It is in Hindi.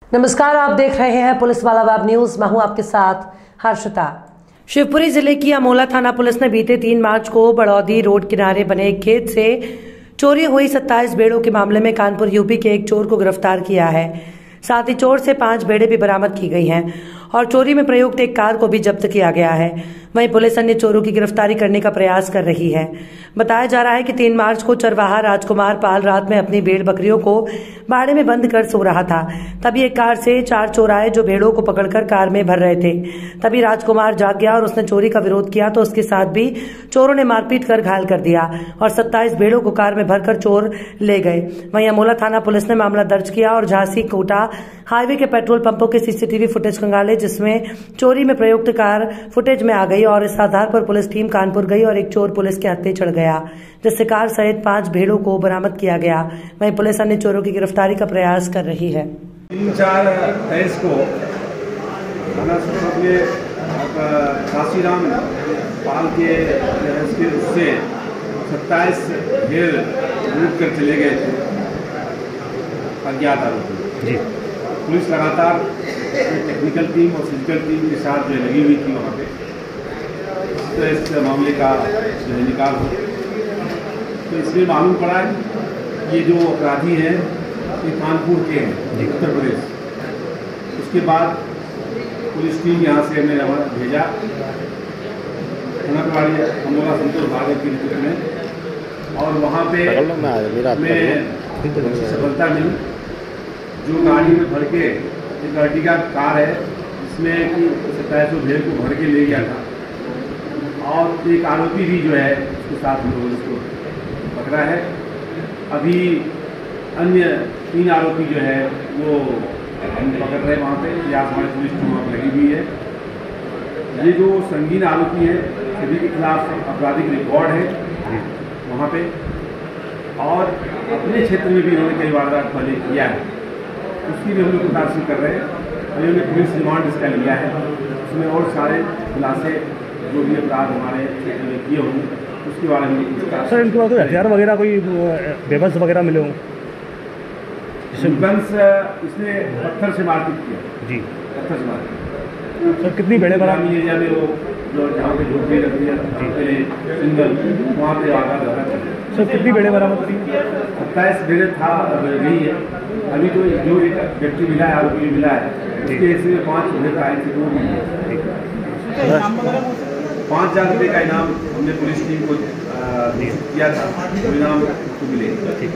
नमस्कार, आप देख रहे हैं पुलिस वाला वेब न्यूज। मैं हूं आपके साथ हर्षिता। शिवपुरी जिले की अमोला थाना पुलिस ने बीते 3 मार्च को बड़ौदी रोड किनारे बने एक खेत से चोरी हुई 27 भेड़ों के मामले में कानपुर यूपी के एक चोर को गिरफ्तार किया है। साथ ही चोर से 5 भेड़ें भी बरामद की गई हैं और चोरी में प्रयुक्त एक कार को भी जब्त किया गया है। वहीं पुलिस अन्य चोरों की गिरफ्तारी करने का प्रयास कर रही है। बताया जा रहा है कि 3 मार्च को चरवाहा राजकुमार पाल रात में अपनी भेड़ बकरियों को बाड़े में बंद कर सो रहा था। तभी एक कार से 4 चोर आए जो भेड़ों को पकड़कर कार में भर रहे थे। तभी राजकुमार जाग गया और उसने चोरी का विरोध किया तो उसके साथ भी चोरों ने मारपीट कर घायल कर दिया और 27 भेड़ों को कार में भरकर चोर ले गए। वहीं अमोला थाना पुलिस ने मामला दर्ज किया और झांसी कोटा हाईवे के पेट्रोल पंपों के सीसीटीवी फुटेज खंगाले, जिसमें चोरी में प्रयुक्त कार फुटेज में आ गई और इस आधार पर पुलिस टीम कानपुर गई और एक चोर पुलिस के हत्थे चढ़ गया, जिससे कार सहित 5 भेड़ों को बरामद किया गया। वहीं पुलिस अन्य चोरों की गिरफ्तारी का प्रयास कर रही है। 3-4-23 को काशीराम पाल के उससे 27 भेड़ लूट कर चले गए थे अज्ञात आरोपी। पुलिस लगातार टेक्निकल टीम और फिजिकल टीम के साथ जो लगी हुई थी वहाँ पे, तो इस मामले का जो है निकाल हो, तो इसमें मालूम पड़ा ये जो अपराधी हैं ये कानपुर के हैं, उत्तर प्रदेश। उसके बाद पुलिस टीम यहाँ से हमने भेजा थानावाड़ी अमोला संतोष भागवत के नेतृत्व में, और वहाँ पे हमें सफलता मिली। जो गाड़ी में भर के एक अर्टिगा कार है जिसमें कि 27 भेड़ को भर के ले गया था, और एक आरोपी भी जो है उसके साथ हम लोगों ने उसको पकड़ा है। अभी अन्य 3 आरोपी जो है वो हम पकड़ रहे हैं वहाँ पे, या हमारी पुलिस टीम वहाँ लगी हुई है। ये जो संगीन आरोपी है सभी के खिलाफ आपराधिक रिकॉर्ड है वहाँ पे, और अपने क्षेत्र में भी इन्होंने कई वारदात पहले किया है, उसकी भी हम लोग तलाशी कर रहे हैं। अभी हमने पुलिस रिमांड इसका लिया है, उसमें और सारे खुलासे जो भी अपराध हमारे क्षेत्र में किए होंगे उसके बारे में। सर, इनके पास हथियार वगैरह कोई वेपन्स वगैरह मिले हों? वेपन्स इसने पत्थर से मारपीट किया जी, पत्थर से मारपीट। सर, कितनी भेड़ें बरामद? एरिया में वो जो जहाँ पे झोपड़ी रखती है सिंगल, वहाँ पे आगा। सर, कितनी भेड़ें बरामद की? 27 भेड़ें था गई है। अभी तो जो एक व्यक्ति मिला है, आरोपी मिला है, उसके हिस्से में 5 भेड़ आए थे, वो मिली है। 5,000 रुपये का इनाम हमने पुलिस टीम को दिया था, इनाम मिले।